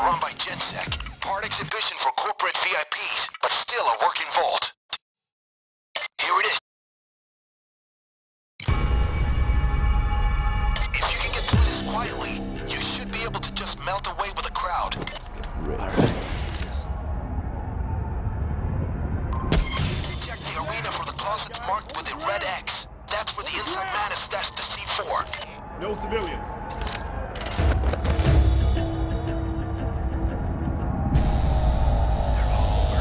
run by GenSec. Part exhibition for corporate VIPs, but still a working vault. Here it is. If you can get through this quietly, you should be able to just melt away with the crowd. Alright, let's do this. Check the arena for the closets marked with a red X. That's where the inside man has stashed the C4. No civilians. They're all over.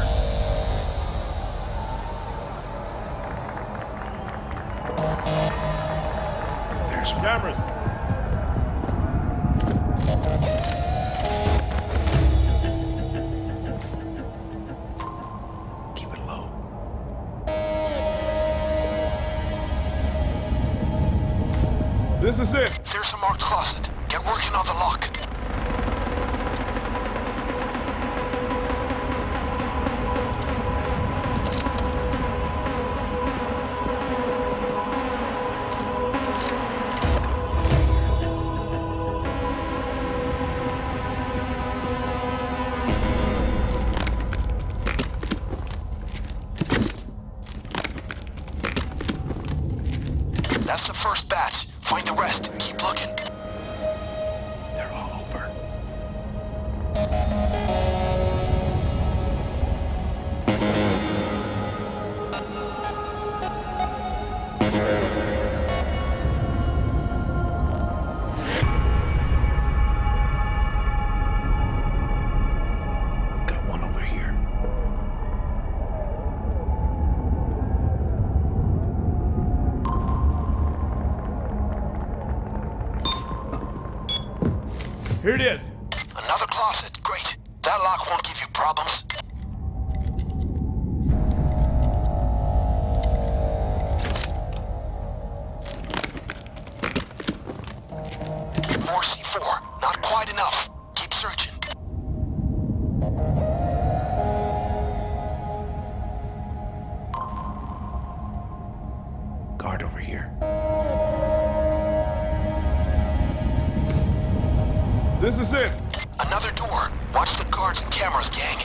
There's Cameras. Keep it low. This is it. There's a marked closet. Get working on the lock. That's the first batch. Find the rest. Keep looking. They're all over. Got one over here. Here it is. Another closet. Great. That lock won't give you problems. More C4. Not quite enough. Keep searching. Guard over here. This is it. Another door. Watch the guards and cameras, gang.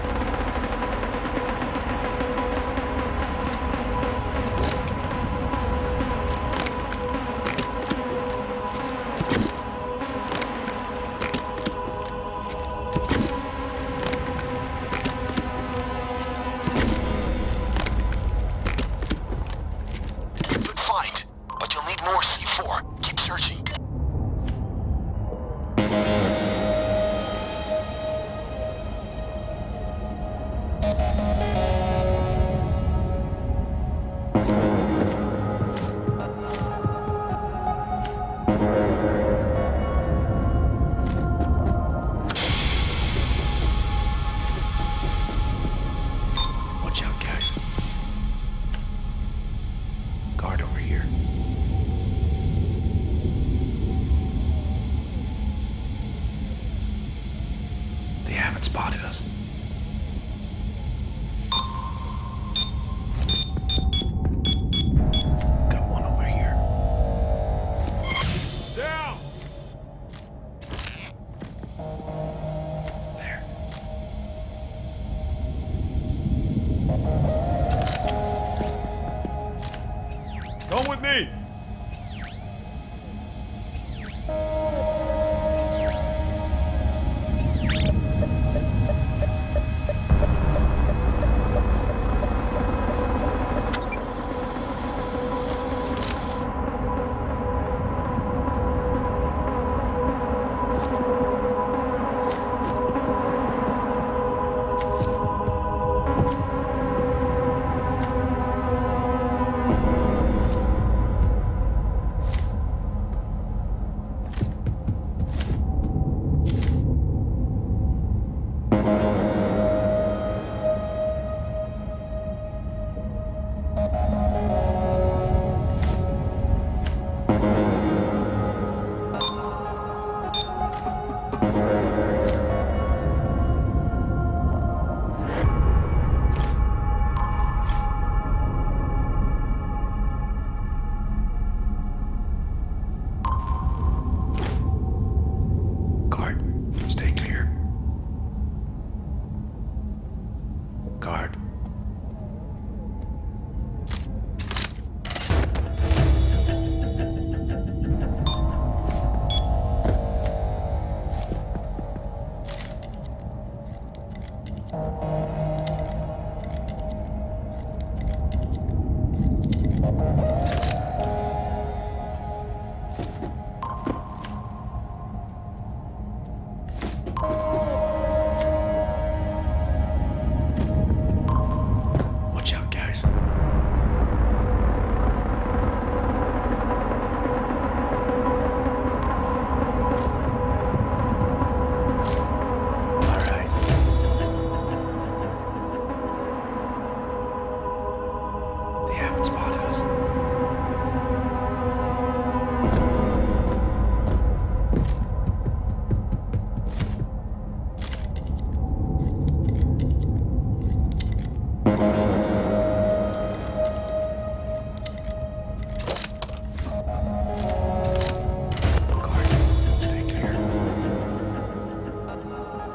Good find, but you'll need more C4. Keep searching. Watch out, guys. Guard over here. They haven't spotted us. Got one over here. Down. There. Come with me. Guard, stay clear.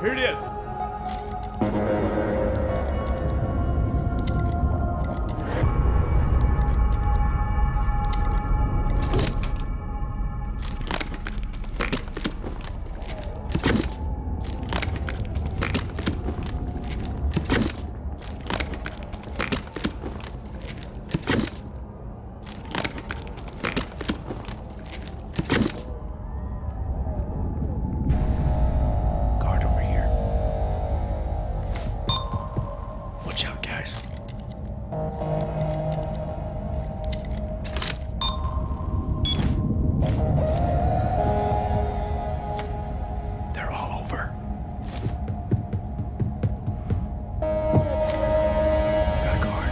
Here it is. Watch out, guys. They're all over. Got a guard.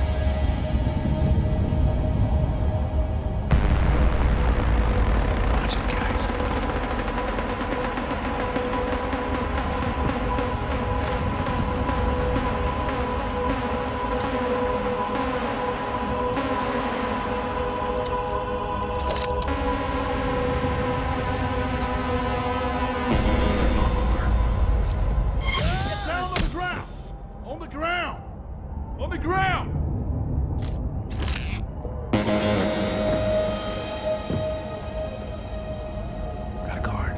Watch it, guys. On the ground! Got a guard.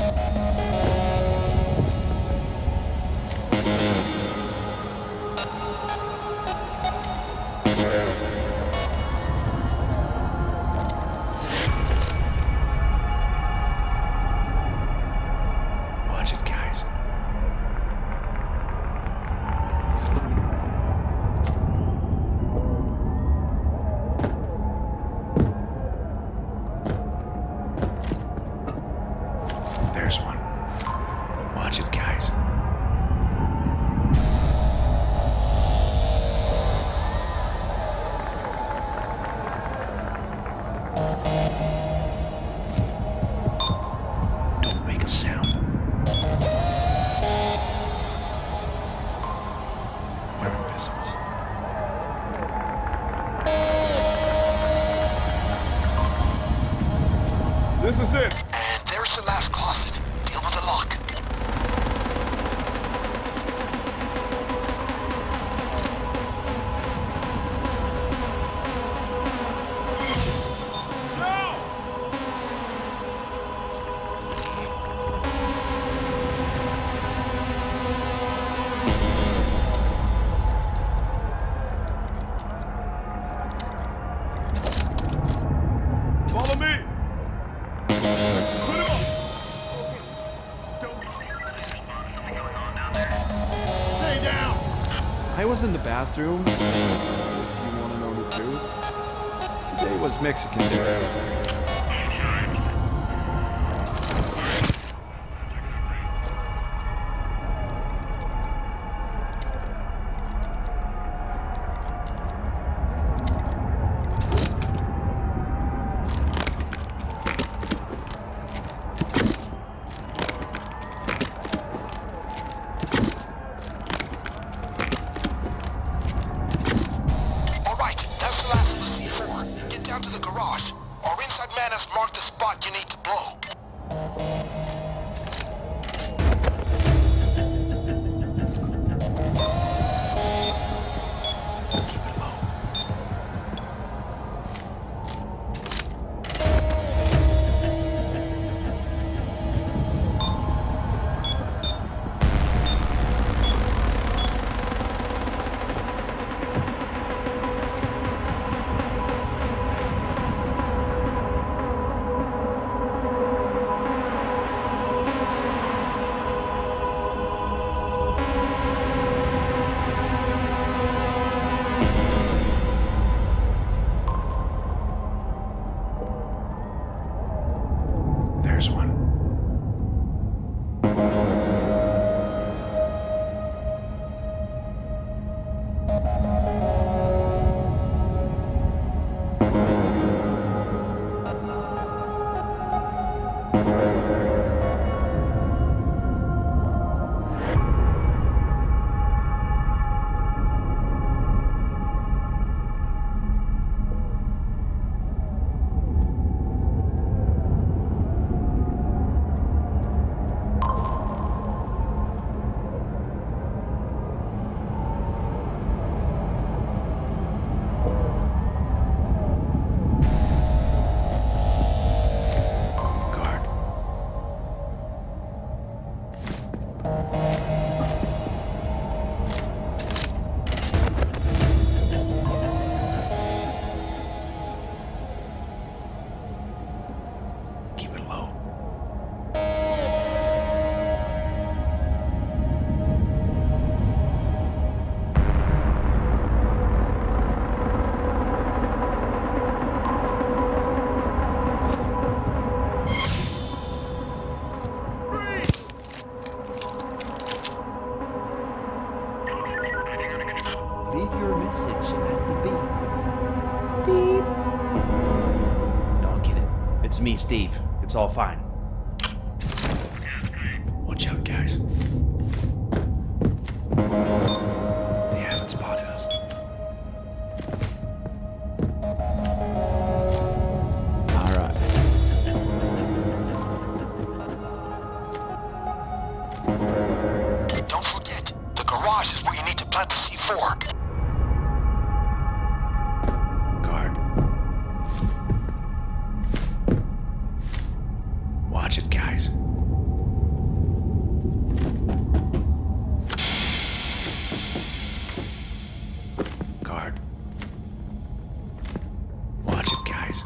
Watch it, guys. There's one. Watch it, guys. Don't make a sound. We're invisible. This is it. And there's the last closet. Deal with the lock. No! Follow me! Put him up! Stay down! I was in the bathroom, if you want to know the truth. Today was Mexican Day. All right, that's the last of the C4. Get down to the garage, or inside me, Steve. It's all fine. Watch out, guys. They haven't spotted us. All right. Don't forget, the garage is where you need to plant the C4. Guard. Watch it, guys. Guard. Watch it, guys.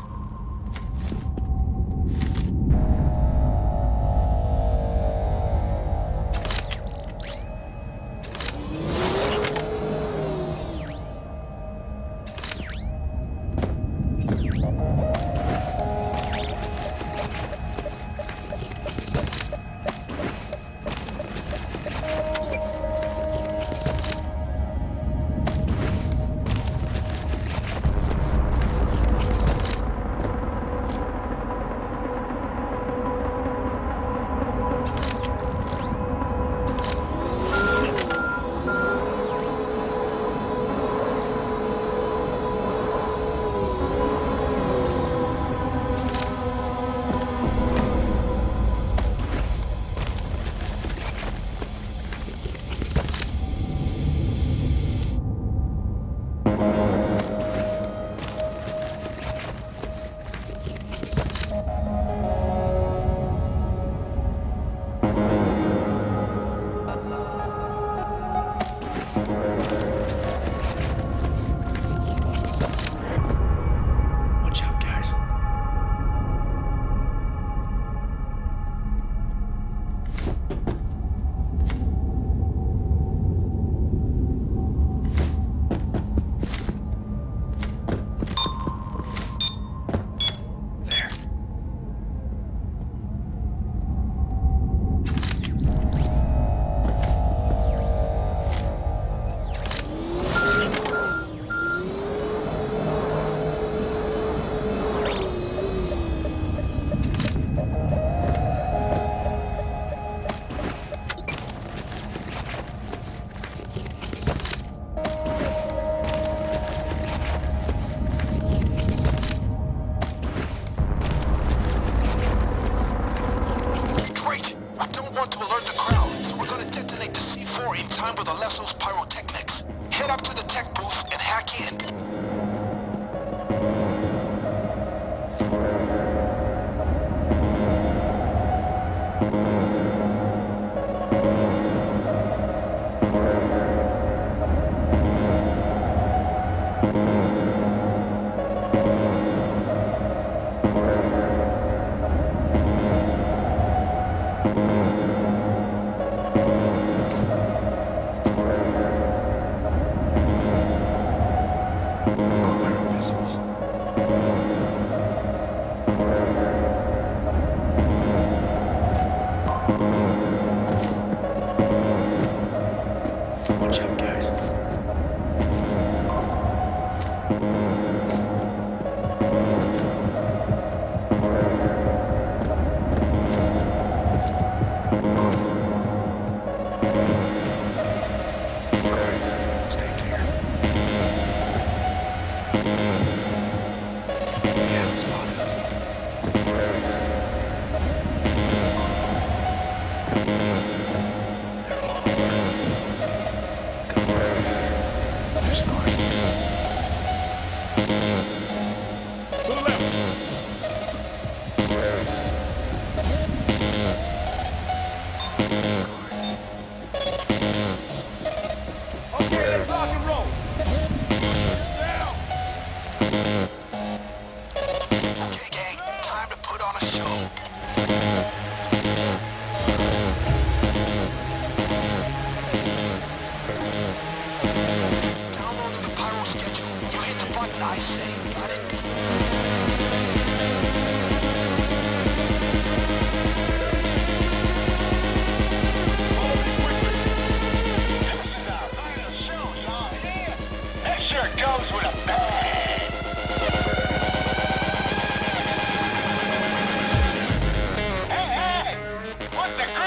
Watch out, guys. There. Great! We don't want to alert the crowd, so we're gonna detonate the C4 in time with Alesso's pyrotechnics. Head up to the tech booth and hack in. We're invisible. Watch out, guys. Guard, stay clear. They haven't spotted us.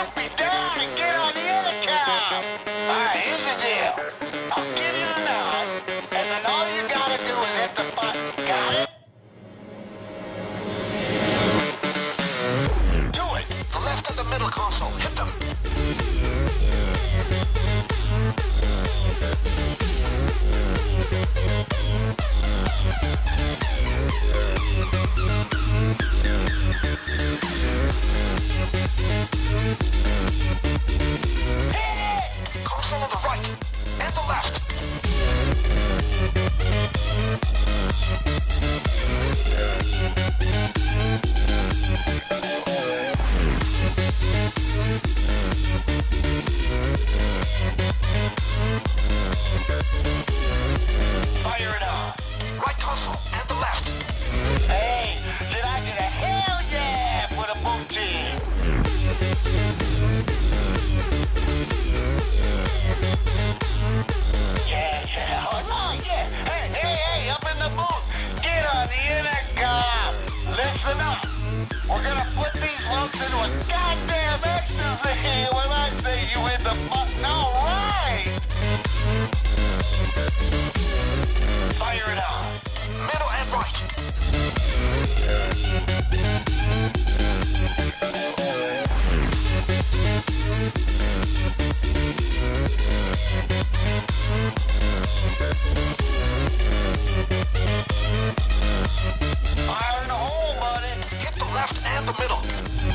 Don't be down and get on the intercom. Alright, here's the deal. I'll give you the nod, and then all you gotta do is hit the button. Got it? Do it. The left and the middle console. Hit them. Console on the right and the left. Fire it on. Right console and the left. Hey, did I get a hell yeah for the boom team? Yeah, oh yeah. Hey, up in the booth. Get on the intercom. Listen up. We're gonna put these lumps into a goddamn ecstasy when I say you hit the button. All right. Fire it on. Middle and right. Fire in the hole, buddy. Hit the left and the middle.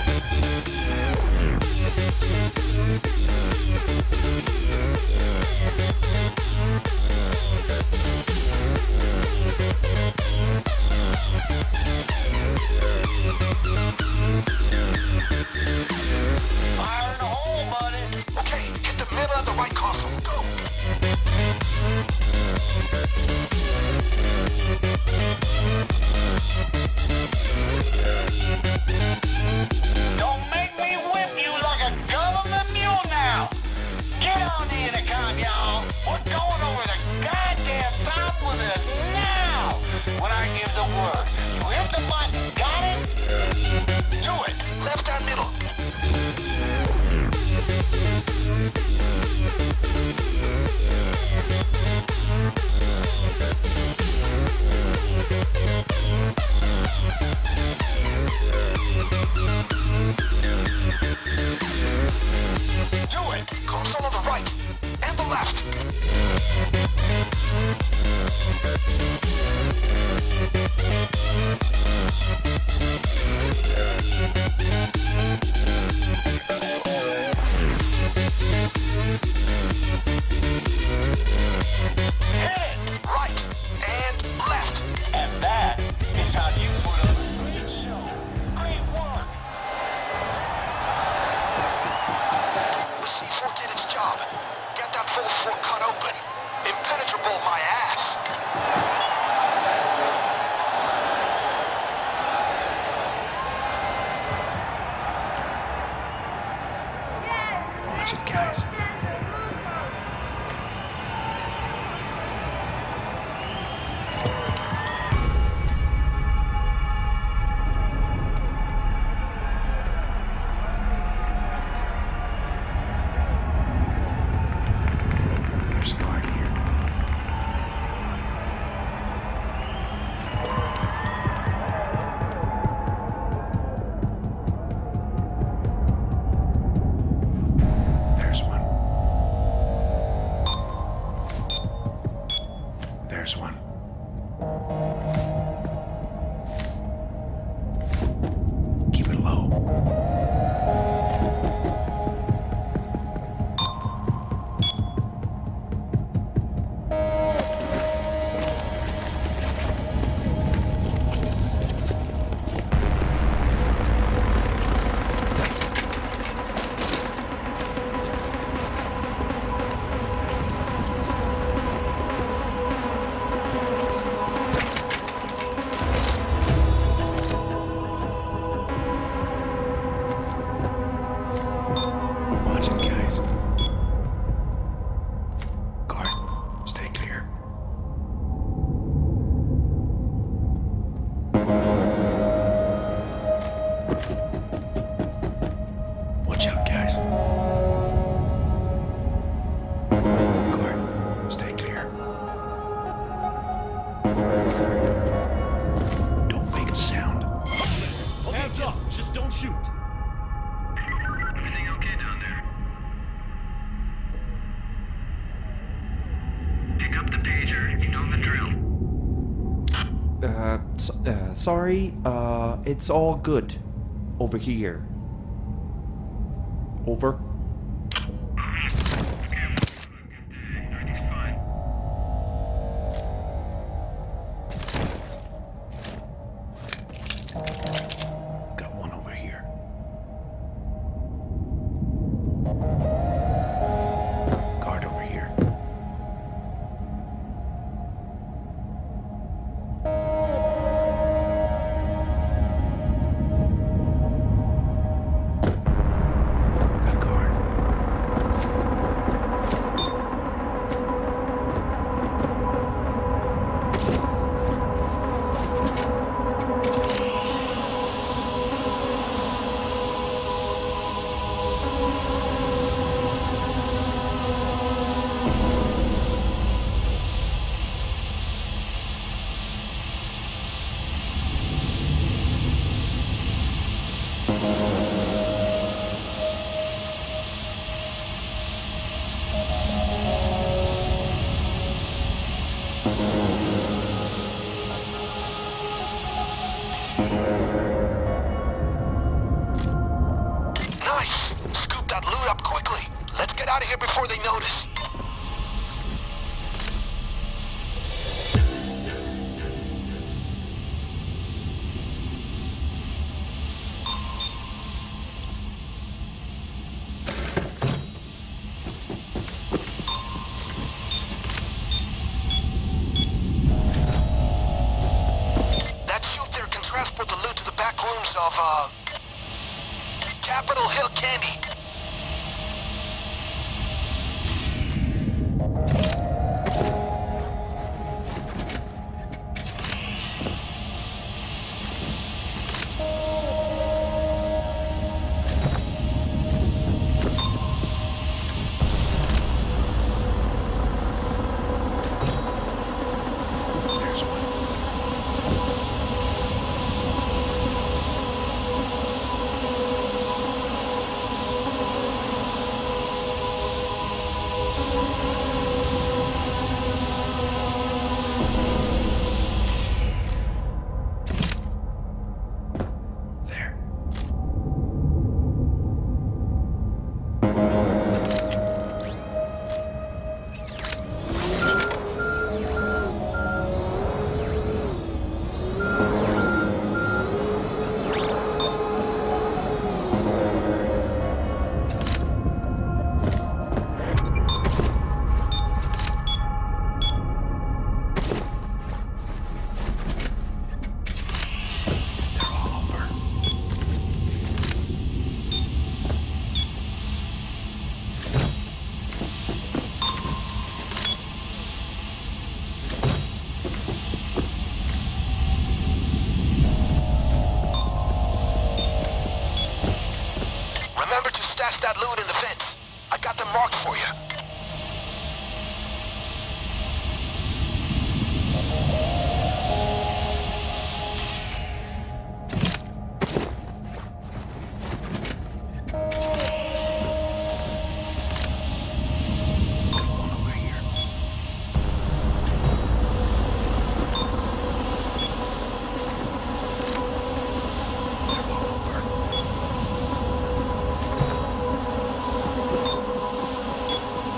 Fire in the hole, buddy. Okay, hit the middle and the right console. Go. Don't make me whip you like a government mule now. Get on the intercom, y'all. We're going over the goddamn top with it now. When I give the word, you hit the button. Got it? Do it. Left and middle. Do it. Console on the right and the left. Hit it. Right and left. And that is how you put on a great show. Great work. The C4 did its job. Get that full 4 cut open. Impenetrable, my ass. Watch it, guys. There's a guard here. There's one. Sorry, it's all good. Over here. Over. Got one over here. Guard over here. Got a guard. Nice! Scoop that loot up quickly. Let's get out of here before they notice. That chute there can transport the loot to the back rooms of, Capitol Hill Candy. There's one. There. They're all over. Remember to stash that loot in the vents. I got them marked for you. Got one over here. They're all over.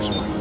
There's one.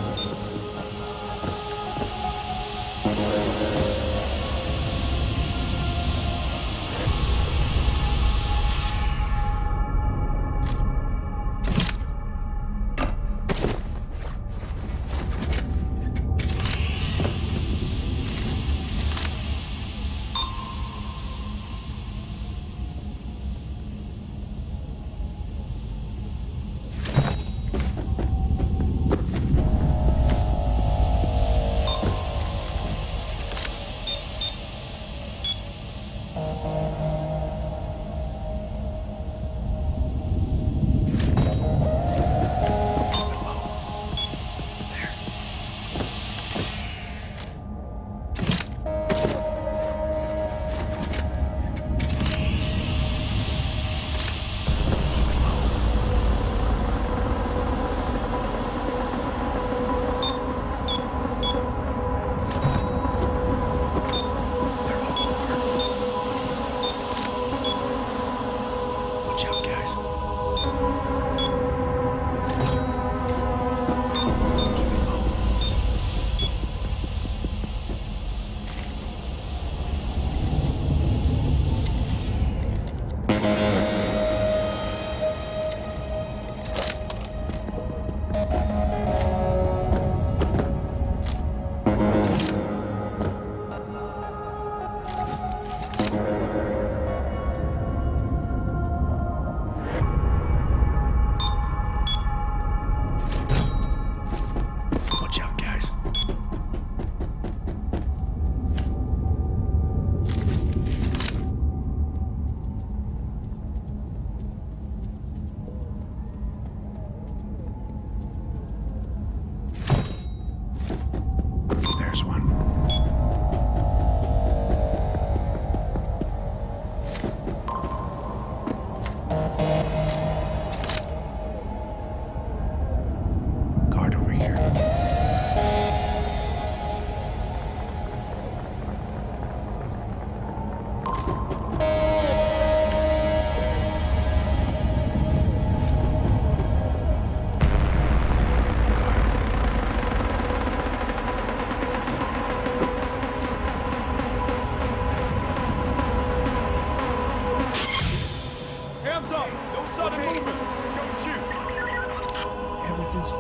Everything's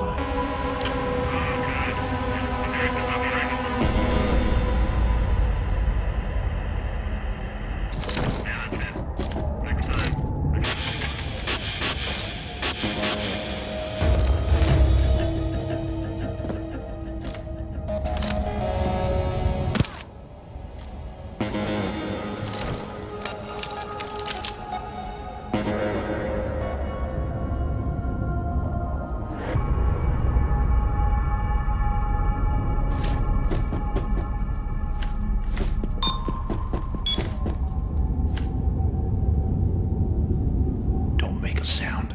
fine. Don't make a sound.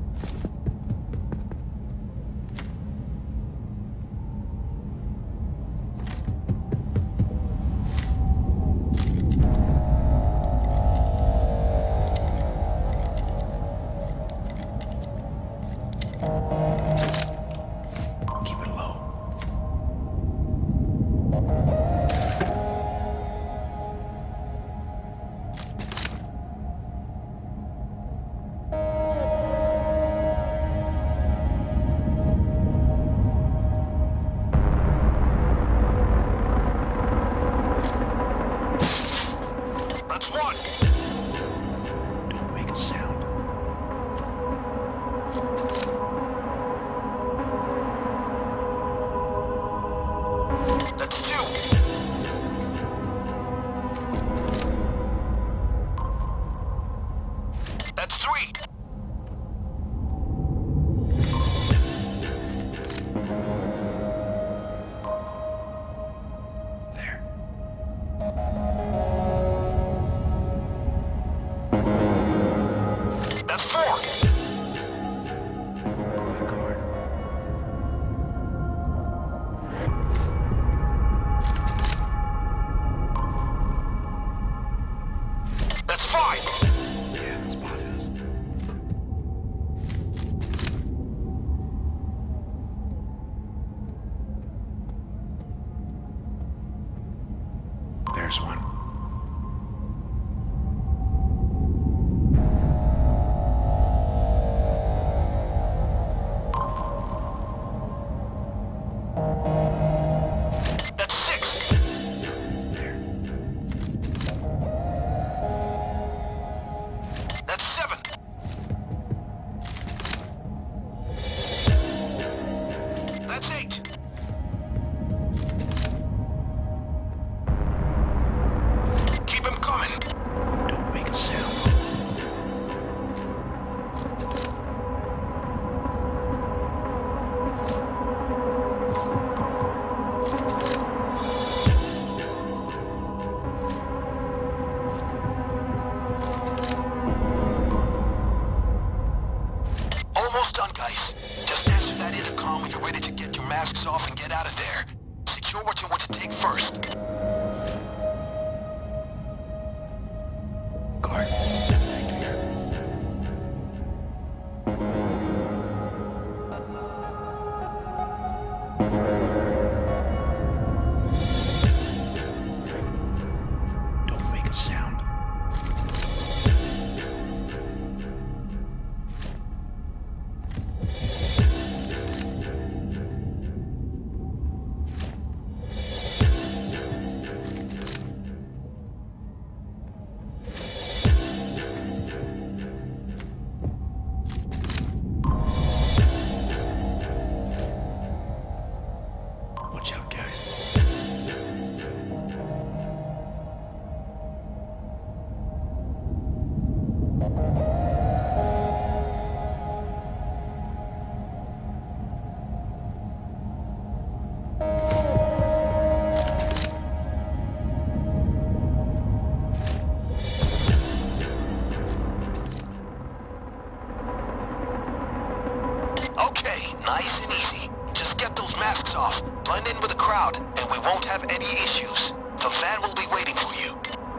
Keep it low. That's one. Don't make a sound. That's two. That's three. There. That's four. Pull the cord. That's five. Yeah, it spotted us. There's one. That's 6. There. That's 7. That's 8. Keep him coming. Don't make a sound. Almost done, guys. Just answer that intercom when you're ready to get your masks off and get out of there. Secure what you want to take first. Guard. Back here. Don't make a sound. Watch out, guys. Okay, nice and easy. Just get those masks off, blend in with the crowd, and we won't have any issues. The van will be waiting for you.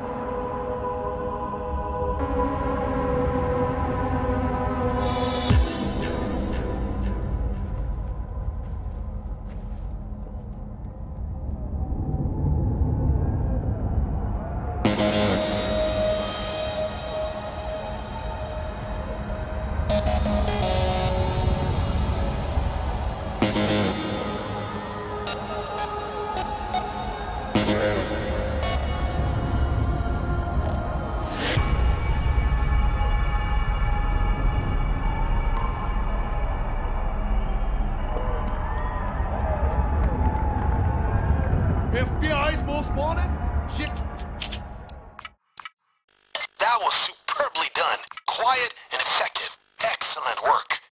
FBI's most wanted? Shit. That was superbly done. Quiet and effective. Excellent work.